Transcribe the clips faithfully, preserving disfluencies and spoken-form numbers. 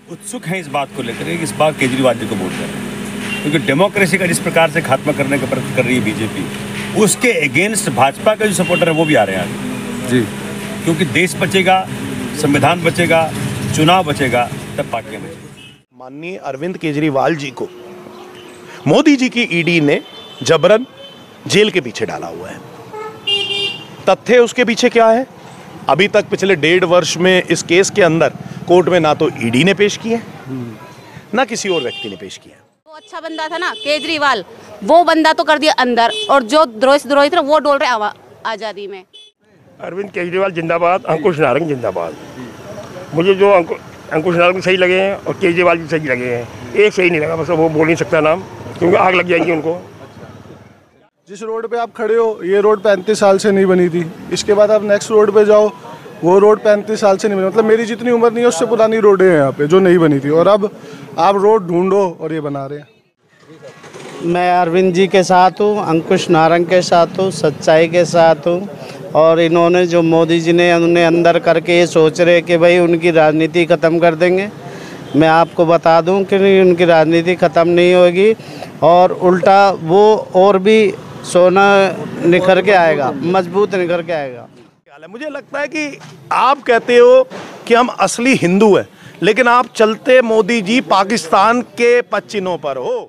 उत्सुक हैं इस बात को लेकर कि इस बार केजरीवाल जी को वोट करें, क्योंकि डेमोक्रेसी का जिस प्रकार से खात्मा करने का प्रयत्न कर रही है बीजेपी, उसके अगेंस्ट भाजपा के जो सपोर्टर है वो भी आ रहे हैं आगे जी, क्योंकि देश बचेगा, संविधान बचेगा, चुनाव बचेगा, तब पार्टियां बचेगी। माननीय अरविंद केजरीवाल जी को मोदी जी की ईडी ने जबरन जेल के पीछे डाला हुआ है। तथ्य उसके पीछे क्या है? अभी तक पिछले डेढ़ वर्ष में इस केस के अंदर कोर्ट में ना तो ईडी ने पेश किया ना किसी और व्यक्ति ने पेश किया। वो अच्छा बंदा था ना केजरीवाल, वो बंदा तो कर दिया अंदर, और जो द्रोही थे वो डोल रहे आजादी में। अरविंद केजरीवाल जिंदाबाद, अंकुश नारंग जिंदाबाद। मुझे जो अंकु, अंकुश नारंग सही लगे हैं और केजरीवाल भी सही लगे हैं, एक सही नहीं लगा, बस वो बोल नहीं सकता नाम, क्योंकि आग लग जाएगी उनको। जिस रोड पे आप खड़े हो, ये रोड पैंतीस साल से नहीं बनी थी। इसके बाद आप नेक्स्ट रोड पे जाओ, वो रोड पैंतीस साल से नहीं बनी, मतलब मेरी जितनी उम्र नहीं है उससे पुरानी रोडें हैं यहाँ पे जो नहीं बनी थी, और अब आप रोड ढूंढो और ये बना रहे हैं। मैं अरविंद जी के साथ हूँ, अंकुश नारंग के साथ हूँ, सच्चाई के साथ हूँ। और इन्होंने जो मोदी जी ने उन्हें अंदर करके ये सोच रहे कि भाई उनकी राजनीति ख़त्म कर देंगे। मैं आपको बता दूं कि उनकी राजनीति ख़त्म नहीं होगी, और उल्टा वो और भी सोना निखर के आएगा, मजबूत निखर के आएगा। मुझे लगता है कि आप कहते हो कि हम असली हिंदू हैं, लेकिन आप चलते मोदी जी पाकिस्तान के पद चिन्हों पर हो।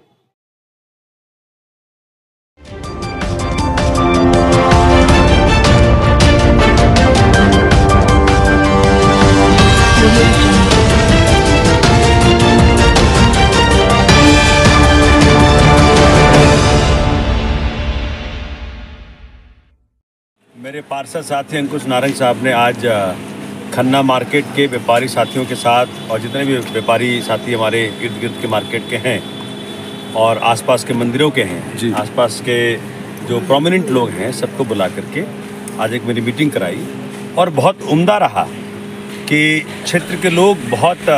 मेरे पार्षद साथी अंकुश नारंग साहब ने आज खन्ना मार्केट के व्यापारी साथियों के साथ और जितने भी व्यापारी साथी हमारे इर्द गिर्द के मार्केट के हैं और आसपास के मंदिरों के हैं, आसपास के जो प्रोमिनेंट लोग हैं, सबको बुला करके आज एक मेरी मीटिंग कराई। और बहुत उम्दा रहा कि क्षेत्र के लोग बहुत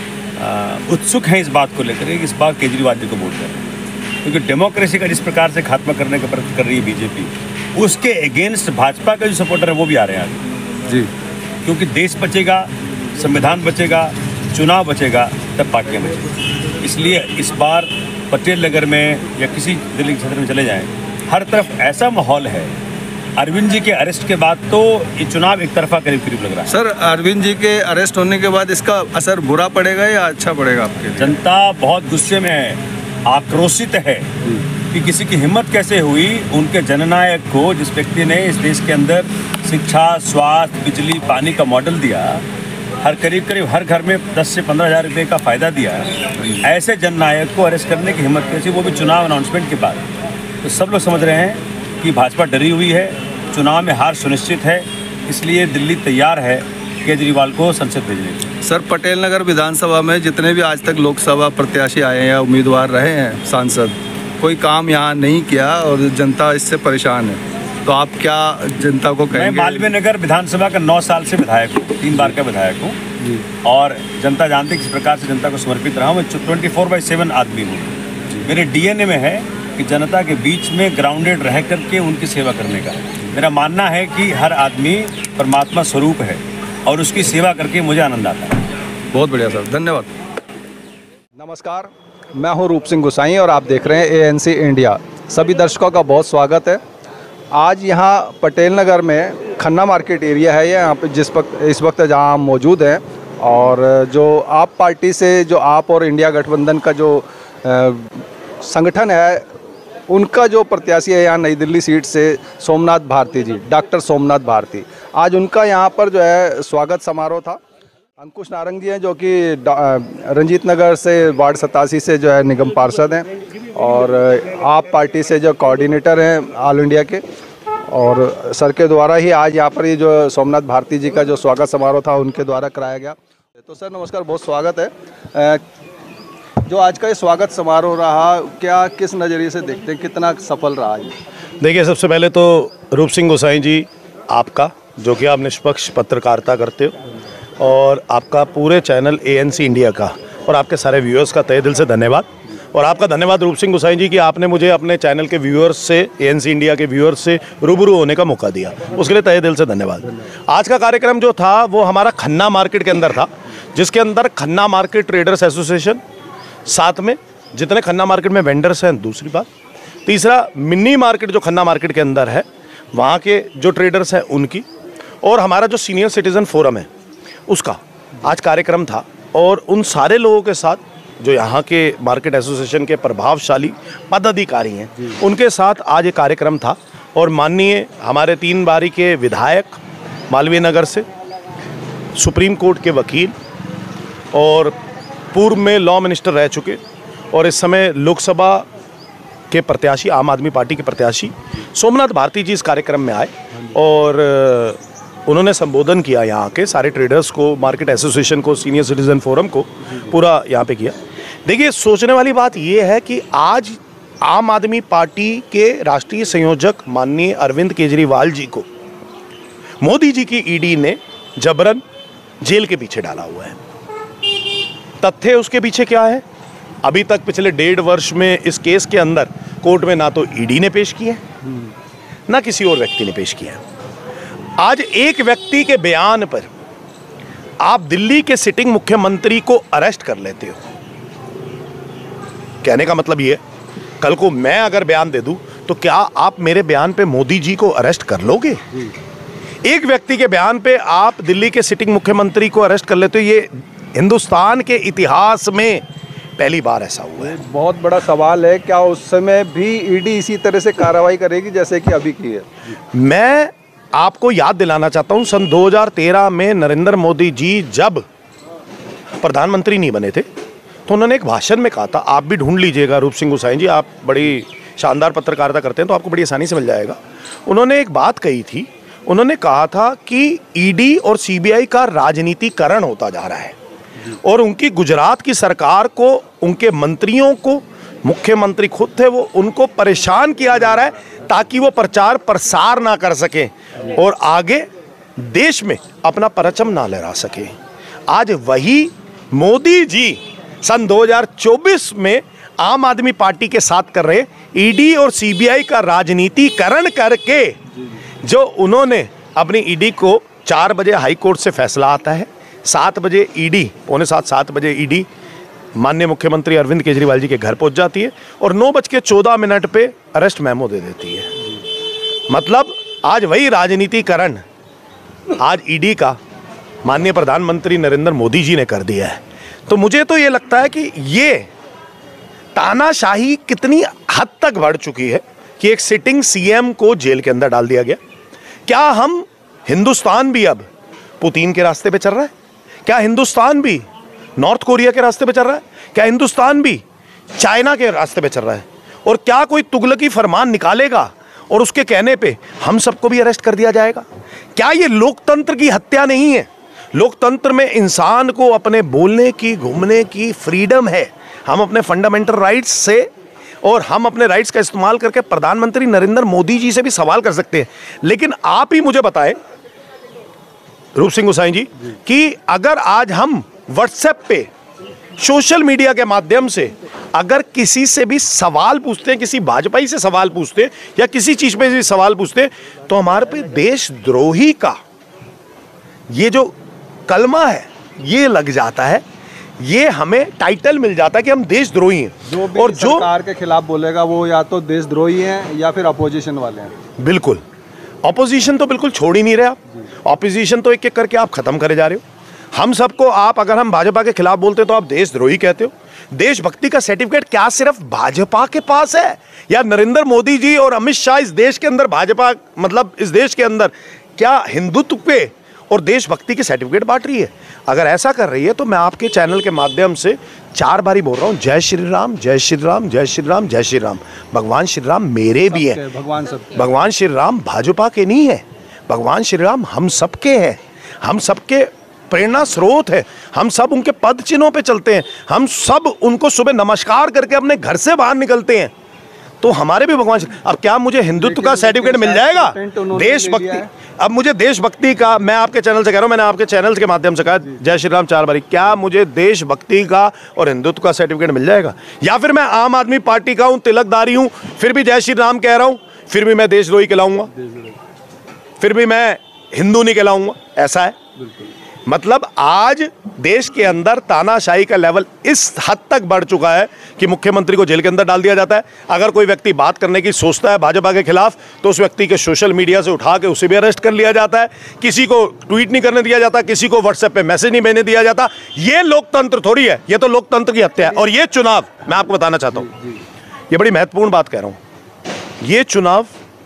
उत्सुक हैं इस बात को लेकर कि इस बार केजरीवाल जी को वोट करें, क्योंकि डेमोक्रेसी का जिस प्रकार से खात्मा करने का प्रयत्न कर रही है बीजेपी, उसके अगेंस्ट भाजपा के जो सपोर्टर है वो भी आ रहे हैं आगे जी, क्योंकि देश बचेगा, संविधान बचेगा, चुनाव बचेगा, तब पार्टियां बचेगी। इसलिए इस बार पटेल नगर में या किसी दिल्ली क्षेत्र में चले जाएं, हर तरफ ऐसा माहौल है। अरविंद जी के अरेस्ट के बाद तो ये चुनाव एक तरफा करीब करीब लग रहा है। सर, अरविंद जी के अरेस्ट होने के बाद इसका असर बुरा पड़ेगा या अच्छा पड़ेगा आपके लिए? जनता बहुत गुस्से में है, आक्रोशित है कि किसी की हिम्मत कैसे हुई उनके जननायक को, जिस व्यक्ति ने इस देश के अंदर शिक्षा, स्वास्थ्य, बिजली, पानी का मॉडल दिया, हर करीब करीब हर घर में दस से पंद्रह हज़ार रुपये का फ़ायदा दिया, ऐसे जननायक को अरेस्ट करने की हिम्मत कैसी, वो भी चुनाव अनाउंसमेंट के बाद। तो सब लोग समझ रहे हैं कि भाजपा डरी हुई है, चुनाव में हार सुनिश्चित है, इसलिए दिल्ली तैयार है केजरीवाल को संसद भेजने के। सर, पटेल नगर विधानसभा में जितने भी आज तक लोकसभा प्रत्याशी आए हैं या उम्मीदवार रहे हैं सांसद, कोई काम यहाँ नहीं किया और जनता इससे परेशान है, तो आप क्या जनता को कहेंगे? मैं मालवीय नगर विधानसभा का नौ साल से विधायक हूँ, तीन बार का विधायक हूँ, और जनता जानती है किस प्रकार से जनता को समर्पित रहा हूँ। मैं ट्वेंटी फोर बाई सेवन आदमी हूँ। मेरे डीएनए में है कि जनता के बीच में ग्राउंडेड रह करके उनकी सेवा करने का। मेरा मानना है कि हर आदमी परमात्मा स्वरूप है और उसकी सेवा करके मुझे आनंद आता है। बहुत बढ़िया सर, धन्यवाद। नमस्कार, मैं हूं रूप सिंह गुसाई और आप देख रहे हैं एएनसी इंडिया। सभी दर्शकों का बहुत स्वागत है। आज यहां पटेल नगर में खन्ना मार्केट एरिया है, यहाँ पे जिस वक्त इस वक्त जहां हम मौजूद हैं, और जो आप पार्टी से जो आप और इंडिया गठबंधन का जो संगठन है, उनका जो प्रत्याशी है यहाँ नई दिल्ली सीट से, सोमनाथ भारती जी, डॉक्टर सोमनाथ भारती, आज उनका यहाँ पर जो है स्वागत समारोह था। अंकुश नारंग जी हैं जो कि रंजीत नगर से वार्ड सतासी से जो है निगम पार्षद हैं, और आप पार्टी से जो कोऑर्डिनेटर हैं ऑल इंडिया के, और सर के द्वारा ही आज यहाँ पर ये जो सोमनाथ भारती जी का जो स्वागत समारोह था उनके द्वारा कराया गया। तो सर नमस्कार, बहुत स्वागत है। जो आज का ये स्वागत समारोह रहा, क्या किस नज़रिए से देखते हैं, कितना सफल रहा ये? देखिए, सबसे पहले तो रूप सिंह गोसाई जी आपका, जो कि आप निष्पक्ष पत्रकारिता करते हो, और आपका पूरे चैनल एएनसी इंडिया का और आपके सारे व्यूअर्स का तहे दिल से धन्यवाद। और आपका धन्यवाद रूप सिंह गोसाई जी कि आपने मुझे अपने चैनल के व्यूअर्स से, एएनसी इंडिया के व्यूअर्स से रूबरू होने का मौका दिया, उसके लिए तहे दिल से धन्यवाद। आज का कार्यक्रम जो था वो हमारा खन्ना मार्केट के अंदर था, जिसके अंदर खन्ना मार्केट ट्रेडर्स एसोसिएशन, साथ में जितने खन्ना मार्केट में वेंडर्स हैं, दूसरी बात, तीसरा मिनी मार्केट जो खन्ना मार्केट के अंदर है वहाँ के जो ट्रेडर्स हैं उनकी, और हमारा जो सीनियर सिटीज़न फोरम है उसका आज कार्यक्रम था। और उन सारे लोगों के साथ जो यहाँ के मार्केट एसोसिएशन के प्रभावशाली पदाधिकारी हैं उनके साथ आज ये कार्यक्रम था। और माननीय हमारे तीन बारी के विधायक, मालवीय नगर से सुप्रीम कोर्ट के वकील और पूर्व में लॉ मिनिस्टर रह चुके और इस समय लोकसभा के प्रत्याशी, आम आदमी पार्टी के प्रत्याशी सोमनाथ भारती जी इस कार्यक्रम में आए और उन्होंने संबोधन किया यहाँ के सारे ट्रेडर्स को, मार्केट एसोसिएशन को, सीनियर सिटीज़न फोरम को, पूरा यहाँ पे किया। देखिए, सोचने वाली बात ये है कि आज आम आदमी पार्टी के राष्ट्रीय संयोजक माननीय अरविंद केजरीवाल जी को मोदी जी की ईडी ने जबरन जेल के पीछे डाला हुआ है। तथ्य उसके पीछे क्या है? अभी तक पिछले डेढ़ वर्ष में इस केस के अंदर कोर्ट में ना तो ईडी ने पेश किया है ना किसी और व्यक्ति ने पेश किया है। आज एक व्यक्ति के बयान पर आप दिल्ली के सिटिंग मुख्यमंत्री को अरेस्ट कर लेते हो। कहने का मतलब ये, कल को मैं अगर बयान दे दूं तो क्या आप मेरे बयान पे मोदी जी को अरेस्ट कर लोगे? एक व्यक्ति के बयान पे आप दिल्ली के सिटिंग मुख्यमंत्री को अरेस्ट कर लेते हो। ये हिंदुस्तान के इतिहास में पहली बार ऐसा हुआ है। बहुत बड़ा सवाल है, क्या उस समय भी ईडी इसी तरह से कार्रवाई करेगी जैसे कि अभी की है? मैं आपको याद दिलाना चाहता हूं, सन दो हज़ार तेरह में नरेंद्र मोदी जी जब प्रधानमंत्री नहीं बने थे तो उन्होंने एक भाषण में कहा था, आप भी ढूंढ लीजिएगा रूप सिंह गोसाई जी, आप बड़ी शानदार पत्रकारिता करते हैं तो आपको बड़ी आसानी से मिल जाएगा। उन्होंने एक बात कही थी, उन्होंने कहा था कि ईडी और सीबीआई का राजनीतिकरण होता जा रहा है और उनकी गुजरात की सरकार को, उनके मंत्रियों को, मुख्यमंत्री खुद थे वो, उनको परेशान किया जा रहा है ताकि वो प्रचार प्रसार ना कर सके और आगे देश में अपना परचम ना लहरा सके। आज वही मोदी जी सन दो हज़ार चौबीस में आम आदमी पार्टी के साथ कर रहे ईडी और सीबीआई का राजनीतिकरण करके, जो उन्होंने अपनी ईडी को चार बजे हाई कोर्ट से फैसला आता है, सात बजे ईडी, पौने सात सात बजे ईडी माननीय मुख्यमंत्री अरविंद केजरीवाल जी के घर पहुंच जाती है और नौ बज के चौदह मिनट पे अरेस्ट मेमो दे देती है। मतलब आज वही राजनीतिकरण आज ईडी का माननीय प्रधानमंत्री नरेंद्र मोदी जी ने कर दिया है। तो मुझे तो ये लगता है कि ये तानाशाही कितनी हद तक बढ़ चुकी है कि एक सिटिंग सीएम को जेल के अंदर डाल दिया गया। क्या हम हिंदुस्तान भी अब पुतिन के रास्ते पे चल रहा है? क्या हिंदुस्तान भी नॉर्थ कोरिया के रास्ते पे चल रहा है? क्या हिंदुस्तान भी चाइना के रास्ते पे चल रहा है? और क्या कोई तुगलकी फरमान निकालेगा और उसके कहने पे हम सबको भी अरेस्ट कर दिया जाएगा? क्या ये लोकतंत्र की हत्या नहीं है? लोकतंत्र में इंसान को अपने बोलने की, घूमने की फ्रीडम है। हम अपने फंडामेंटल राइट्स से और हम अपने राइट्स का इस्तेमाल करके प्रधानमंत्री नरेंद्र मोदी जी से भी सवाल कर सकते हैं। लेकिन आप ही मुझे बताएं रूप सिंह गोसाई जी कि अगर आज हम व्हाट्सएप पे, सोशल मीडिया के माध्यम से अगर किसी से भी सवाल पूछते हैं, किसी भाजपाई से सवाल पूछते हैं या किसी चीज पे भी सवाल पूछते हैं, तो हमारे पे देशद्रोही का ये जो कलमा है ये लग जाता है, ये हमें टाइटल मिल जाता है कि हम देशद्रोही हैं। जो भी और जो सरकार के खिलाफ बोलेगा वो या तो देशद्रोही हैं या फिर अपोजिशन वाले हैं। बिल्कुल, ऑपोजिशन तो बिल्कुल छोड़ ही नहीं रहे आप। ऑपोजिशन तो एक एक करके आप खत्म करे जा रहे हो। हम सबको आप, अगर हम भाजपा के खिलाफ बोलते हो तो आप देशद्रोही कहते हो। देशभक्ति का सर्टिफिकेट क्या सिर्फ भाजपा के पास है या नरेंद्र मोदी जी और अमित शाह इस देश के अंदर, भाजपा मतलब इस देश के अंदर क्या हिंदुत्व पे और देशभक्ति की सर्टिफिकेट बांट रही है? अगर ऐसा कर रही है तो मैं आपके चैनल के माध्यम से चार बारी बोल रहा हूँ, जय श्री राम, जय श्री राम, जय श्री राम, जय श्री राम। भगवान श्री राम मेरे भी हैं, भगवान सब भगवान श्री राम भाजपा के नहीं है, भगवान श्री राम हम सबके हैं, हम सबके प्रेरणा स्रोत है। हम सब उनके पद चिन्हों पे चलते हैं, हम सब उनको सुबह नमस्कार करके अपने घर से बाहर निकलते हैं। तो हमारे भी भगवान, अब क्या मुझे हिंदुत्व का सर्टिफिकेट मिल जाएगा? देशभक्ति, अब मुझे देशभक्ति का, मैं आपके चैनल से कह रहा हूं, मैंने आपके चैनल के माध्यम से कहा जय श्री राम चार बारी, क्या मुझे देशभक्ति का और हिंदुत्व का सर्टिफिकेट मिल जाएगा? या फिर मैं आम आदमी पार्टी का हूं, तिलकदारी हूं, फिर भी जय श्री राम कह रहा हूं, फिर भी मैं देशद्रोही कहलाऊंगा, फिर भी मैं हिंदू नहीं कहलाऊंगा? ऐसा है। मतलब आज देश के अंदर तानाशाही का लेवल इस हद तक बढ़ चुका है कि मुख्यमंत्री को जेल के अंदर डाल दिया जाता है। अगर कोई व्यक्ति बात करने की सोचता है भाजपा के खिलाफ तो उस व्यक्ति के सोशल मीडिया से उठा के उसे भी अरेस्ट कर लिया जाता है। किसी को ट्वीट नहीं करने दिया जाता, किसी को व्हाट्सएप पे मैसेज नहीं भेजने दिया जाता। ये लोकतंत्र थोड़ी है, ये तो लोकतंत्र की हत्या है। और ये चुनाव मैं आपको बताना चाहता हूँ, ये बड़ी महत्वपूर्ण बात कह रहा हूँ, ये चुनाव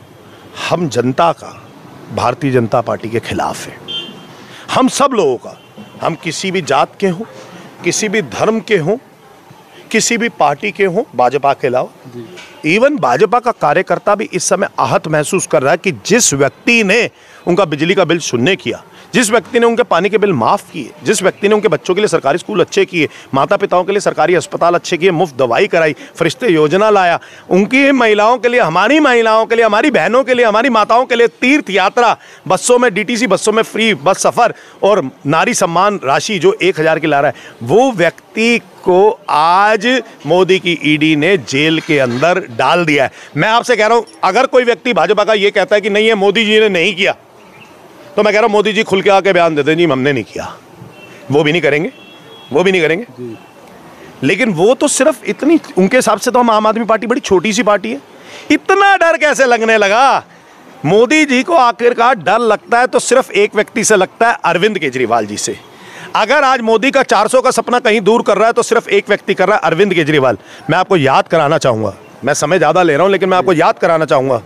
हम जनता का भारतीय जनता पार्टी के खिलाफ है। हम सब लोगों का, हम किसी भी जात के हों, किसी भी धर्म के हों, किसी भी पार्टी के हों, भाजपा के अलावा इवन भाजपा का कार्यकर्ता भी इस समय आहत महसूस कर रहा है कि जिस व्यक्ति ने उनका बिजली का बिल शून्य किया, जिस व्यक्ति ने उनके पानी के बिल माफ़ किए, जिस व्यक्ति ने उनके बच्चों के लिए सरकारी स्कूल अच्छे किए, माता पिताओं के लिए सरकारी अस्पताल अच्छे किए, मुफ्त दवाई कराई, फरिश्ते योजना लाया, उनकी महिलाओं के लिए, हमारी महिलाओं के लिए, हमारी बहनों के लिए, हमारी माताओं के लिए तीर्थ यात्रा, बसों में डीटीसी बसों में फ्री बस सफ़र और नारी सम्मान राशि जो एक हज़ार की ला रहा है, वो व्यक्ति को आज मोदी की ईडी ने जेल के अंदर डाल दिया है। मैं आपसे कह रहा हूँ, अगर कोई व्यक्ति भाजपा का ये कहता है कि नहीं ये मोदी जी ने नहीं किया, तो मैं कह रहा हूँ मोदी जी खुल के आके बयान दे दें जी हमने नहीं किया। वो भी नहीं करेंगे, वो भी नहीं करेंगे। लेकिन वो तो सिर्फ इतनी, उनके हिसाब से तो हम आम आदमी पार्टी बड़ी छोटी सी पार्टी है। इतना डर कैसे लगने लगा? मोदी जी को आखिरकार डर लगता है तो सिर्फ एक व्यक्ति से लगता है, अरविंद केजरीवाल जी से। अगर आज मोदी का चार सौ का सपना कहीं दूर कर रहा है तो सिर्फ एक व्यक्ति कर रहा है, अरविंद केजरीवाल। मैं आपको याद कराना चाहूँगा, मैं समय ज़्यादा ले रहा हूँ लेकिन मैं आपको याद कराना चाहूँगा,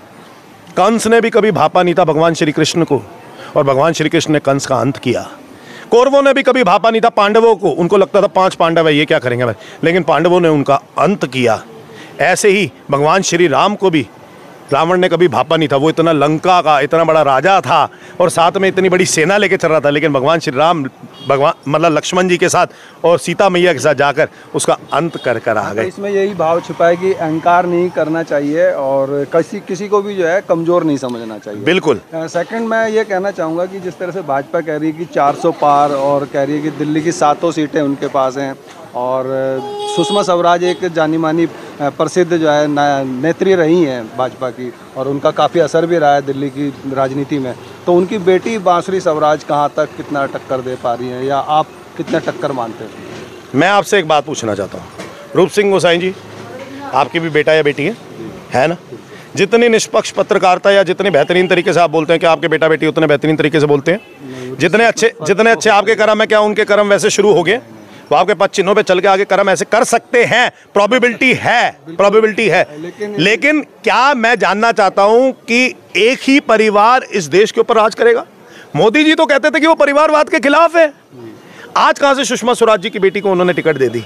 कंस ने भी कभी भापा नहीं था भगवान श्री कृष्ण को, और भगवान श्री कृष्ण ने कंस का अंत किया। कौरवों ने भी कभी भापा नहीं था पांडवों को, उनको लगता था पांच पांडव है ये क्या करेंगे भाई, लेकिन पांडवों ने उनका अंत किया। ऐसे ही भगवान श्री राम को भी रावण ने कभी भापा नहीं था। वो इतना लंका का इतना बड़ा राजा था और साथ में इतनी बड़ी सेना लेके चल रहा था, लेकिन भगवान श्री राम भगवान मतलब लक्ष्मण जी के साथ और सीता मैया के साथ जाकर उसका अंत कर कर आ गए। इसमें यही भाव छिपा है कि अहंकार नहीं करना चाहिए और किसी किसी को भी जो है कमज़ोर नहीं समझना चाहिए। बिल्कुल। सेकंड मैं ये कहना चाहूँगा कि जिस तरह से भाजपा कह रही है कि चार सौ पार और कह रही है कि दिल्ली की सातों सीटें उनके पास हैं, और सुषमा स्वराज एक जानी मानी प्रसिद्ध जो है नेत्री रही हैं भाजपा की, और उनका काफ़ी असर भी रहा है दिल्ली की राजनीति में, तो उनकी बेटी बांसुरी स्वराज कहाँ तक कितना टक्कर दे पा रही हैं, या आप कितना टक्कर मानते हैं? मैं आपसे एक बात पूछना चाहता हूँ, रूप सिंह गोसाई जी, आपकी भी बेटा या बेटी है है ना? जितनी निष्पक्ष पत्रकारिता या जितने बेहतरीन तरीके से आप बोलते हैं कि आपके बेटा बेटी उतने बेहतरीन तरीके से बोलते हैं, जितने अच्छे जितने अच्छे आपके कर्म है, क्या उनके कर्म वैसे शुरू हो गए? वो आपके पास चिन्हों पे चल के आगे कर्म ऐसे कर सकते हैं, प्रोबेबिलिटी है, प्रोबेबिलिटी है। लेकिन, लेकिन क्या मैं जानना चाहता हूं कि एक ही परिवार इस देश के ऊपर राज करेगा? मोदी जी तो कहते थे कि वो परिवारवाद के खिलाफ है, आज कहां से सुषमा स्वराज जी की बेटी को उन्होंने टिकट दे दी?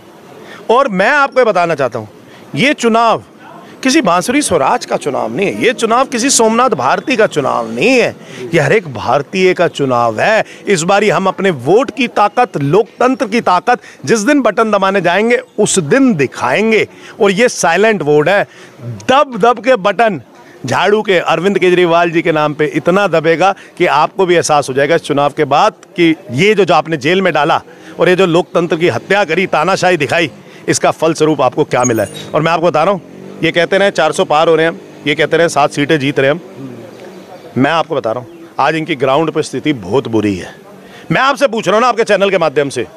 और मैं आपको बताना चाहता हूं, ये चुनाव किसी बांसुरी स्वराज का चुनाव नहीं है, ये चुनाव किसी सोमनाथ भारती का चुनाव नहीं है, ये हर एक भारतीय का चुनाव है। इस बारी हम अपने वोट की ताकत, लोकतंत्र की ताकत जिस दिन बटन दबाने जाएंगे उस दिन दिखाएंगे। और ये साइलेंट वोट है, दब दब के बटन झाड़ू के अरविंद केजरीवाल जी के नाम पे इतना दबेगा कि आपको भी एहसास हो जाएगा इस चुनाव के बाद कि ये जो जो आपने जेल में डाला और ये जो लोकतंत्र की हत्या करी, तानाशाही दिखाई, इसका फलस्वरूप आपको क्या मिला है। और मैं आपको बता रहा हूँ, ये कहते रहे चार सौ पार हो रहे हैं, ये कहते रहे सात सीटें जीत रहे हैं, मैं आपको बता रहा हूँ आज इनकी ग्राउंड पर स्थिति बहुत बुरी है। मैं आपसे पूछ रहा हूँ ना आपके चैनल के माध्यम से,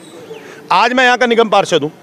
आज मैं यहाँ का निगम पार्षद हूँ,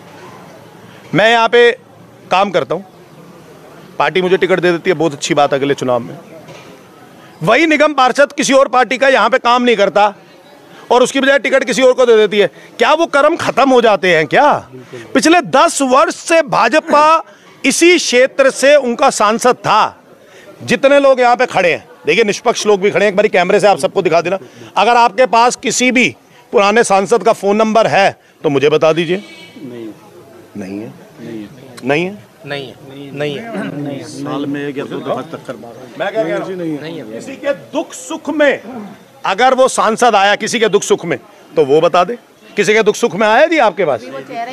मैं यहाँ पे काम करता हूँ, पार्टी मुझे टिकट दे देती है, बहुत अच्छी बात है अगले चुनाव में। वही निगम पार्षद किसी और पार्टी का यहाँ पे काम नहीं करता और उसकी बजाय टिकट किसी और को दे देती है, क्या वो कर्म खत्म हो जाते हैं क्या? पिछले दस वर्ष से भाजपा इसी क्षेत्र से उनका सांसद था। जितने लोग यहाँ पे खड़े हैं, देखिए निष्पक्ष लोग भी खड़े हैं, एक बारी कैमरे से आप सबको दिखा देना, अगर आपके पास किसी भी पुराने सांसद का फोन नंबर है तो मुझे बता दीजिए। नहीं नहीं है नहीं है नहीं है नहीं है नहीं है साल में एक या दो दफा टक्कर मारा। मैं क्या कह रहा हूं, नहीं है। किसी के दुख सुख में अगर वो सांसद आया, किसी के दुख सुख में, तो वो बता दे। किसी के दुख सुख में आया जी आपके पास?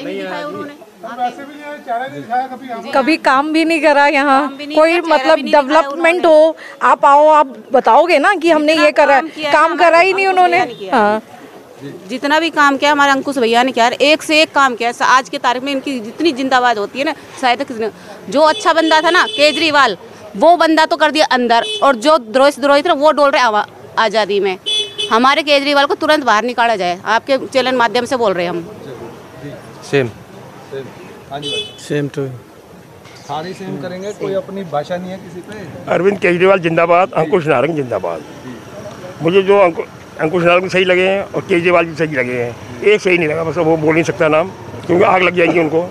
कभी काम भी नहीं करा यहाँ, कोई मतलब डेवलपमेंट हो, आप आओ आप बताओगे ना कि हमने ये करा, काम करा ही नहीं उन्होंने। हाँ, जितना भी काम किया हमारे अंकुश भैया ने किया, एक से एक काम किया। आज के तारीख में इनकी जितनी जिंदाबाद होती है ना, शायद किसी ने, जो अच्छा बंदा था ना केजरीवाल, वो बंदा तो कर दिया अंदर, और जो द्रोही द्रोही था वो डोल रहे आज़ादी में। हमारे केजरीवाल को तुरंत बाहर निकाला जाए। आपके चैनल माध्यम से बोल रहे हैं हम। सेम हाँ जी भाई, सेम टू सारी सेम करेंगे, कोई अपनी भाषा नहीं है किसी पे। अरविंद केजरीवाल जिंदाबाद, अंकुश नारंग जिंदाबाद। मुझे जो अंकु, अंकुश नारंग सही लगे हैं और केजरीवाल भी सही लगे हैं, एक सही नहीं लगा, बस वो बोल नहीं सकता नाम, क्योंकि आग लग जाएगी उनको।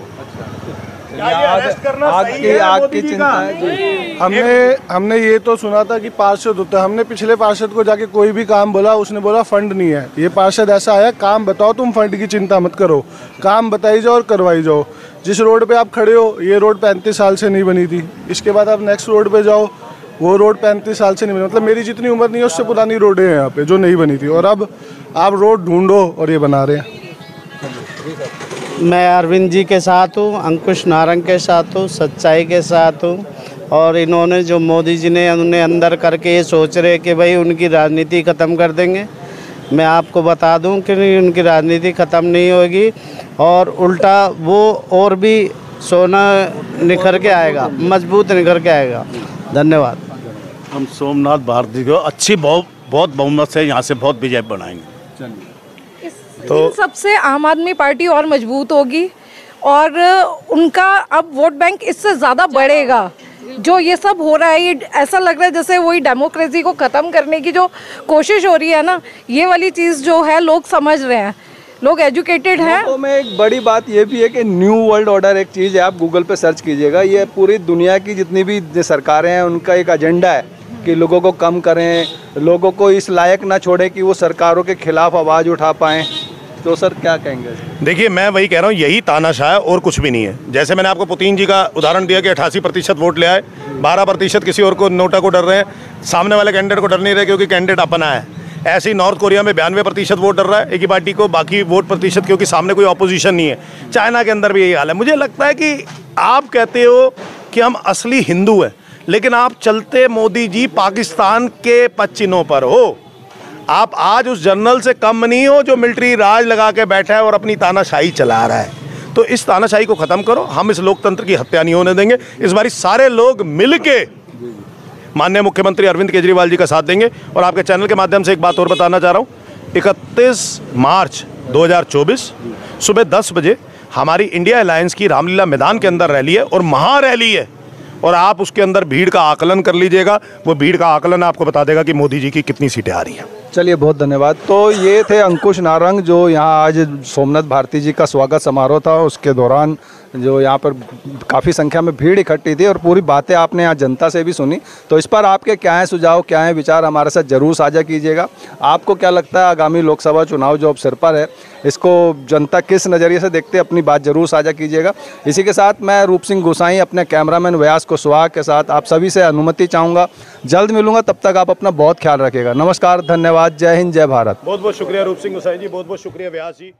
आग की आग की चिंता है। हमने हमने ये तो सुना था कि पार्षद होता है, हमने पिछले पार्षद को जाके कोई भी काम बोला, उसने बोला फंड नहीं है। ये पार्षद ऐसा आया, काम बताओ, तुम फंड की चिंता मत करो, काम बताई जाओ और करवाई जाओ। जिस रोड पे आप खड़े हो, ये रोड पैंतीस साल से नहीं बनी थी। इसके बाद आप नेक्स्ट रोड पे जाओ, वो रोड पैंतीस साल से नहीं बनी, मतलब मेरी जितनी उम्र नहीं है उससे पुरानी रोडें हैं यहाँ पे जो नहीं बनी थी, और अब आप रोड ढूंढो और ये बना रहे हैं। मैं अरविंद जी के साथ हूँ, अंकुश नारंग के साथ हूँ, सच्चाई के साथ हूँ। और इन्होंने जो मोदी जी ने उन्हें अंदर करके ये सोच रहे कि भाई उनकी राजनीति ख़त्म कर देंगे। मैं आपको बता दूं कि उनकी राजनीति ख़त्म नहीं होगी, और उल्टा वो और भी सोना निखर के आएगा, मजबूत निखर के आएगा। धन्यवाद। हम सोमनाथ भारती को अच्छी बहुत बहुत बहुमत से यहाँ से बहुत विजय बनाएंगे। तो इन सबसे आम आदमी पार्टी और मजबूत होगी, और उनका अब वोट बैंक इससे ज़्यादा बढ़ेगा। जो ये सब हो रहा है, ये ऐसा लग रहा है जैसे वही डेमोक्रेसी को ख़त्म करने की जो कोशिश हो रही है ना, ये वाली चीज़ जो है लोग समझ रहे हैं, लोग एजुकेटेड हैं। तो में एक बड़ी बात ये भी है कि न्यू वर्ल्ड ऑर्डर एक चीज़ है, आप गूगल पे सर्च कीजिएगा, ये पूरी दुनिया की जितनी भी सरकारें हैं उनका एक एजेंडा है कि लोगों को कम करें, लोगों को इस लायक ना छोड़ें कि वो सरकारों के खिलाफ आवाज़ उठा पाएँ। तो सर क्या कहेंगे? देखिए, मैं वही कह रहा हूँ, यही तानाशाह है और कुछ भी नहीं है। जैसे मैंने आपको पुतिन जी का उदाहरण दिया कि अट्ठासी प्रतिशत वोट ले आए, बारह प्रतिशत किसी और को नोटा को डर रहे हैं, सामने वाले कैंडिडेट को डर नहीं रहे क्योंकि कैंडिडेट अपना है। ऐसे ही नॉर्थ कोरिया में बयानवे प्रतिशत वोट डर रहा है एक ही पार्टी को, बाकी वोट प्रतिशत क्योंकि सामने कोई ऑपोजिशन नहीं है। चाइना के अंदर भी यही हाल है। मुझे लगता है कि आप कहते हो कि हम असली हिंदू हैं, लेकिन आप चलते मोदी जी पाकिस्तान के पच्चीनों पर हो। आप आज उस जनरल से कम नहीं हो जो मिलिट्री राज लगा के बैठा है और अपनी तानाशाही चला रहा है। तो इस तानाशाही को ख़त्म करो, हम इस लोकतंत्र की हत्या नहीं होने देंगे। इस बारी सारे लोग मिलके माननीय मुख्यमंत्री अरविंद केजरीवाल जी का साथ देंगे। और आपके चैनल के माध्यम से एक बात और बताना चाह रहा हूँ, इकतीस मार्च दो हज़ार चौबीस सुबह दस बजे हमारी इंडिया अलायंस की रामलीला मैदान के अंदर रैली है, और महा रैली है, और आप उसके अंदर भीड़ का आकलन कर लीजिएगा। वो भीड़ का आकलन आपको बता देगा कि मोदी जी की कितनी सीटें आ रही हैं। चलिए, बहुत धन्यवाद। तो ये थे अंकुश नारंग, जो यहाँ आज सोमनाथ भारती जी का स्वागत समारोह था, उसके दौरान जो यहाँ पर काफ़ी संख्या में भीड़ इकट्ठी थी, और पूरी बातें आपने यहाँ जनता से भी सुनी। तो इस पर आपके क्या हैं सुझाव, क्या हैं विचार, हमारे साथ ज़रूर साझा कीजिएगा। आपको क्या लगता है आगामी लोकसभा चुनाव जो अब सिर पर है, इसको जनता किस नज़रिए से देखते हैं, अपनी बात ज़रूर साझा कीजिएगा। इसी के साथ मैं रूप सिंह गोसाई अपने कैमरामैन व्यास कुशवाहा के साथ आप सभी से अनुमति चाहूँगा। जल्द मिलूंगा, तब तक आप अपना बहुत ख्याल रखिएगा। नमस्कार, धन्यवाद, जय हिंद, जय भारत। बहुत बहुत शुक्रिया रूप सिंह गोसाई जी, बहुत बहुत शुक्रिया व्यास जी।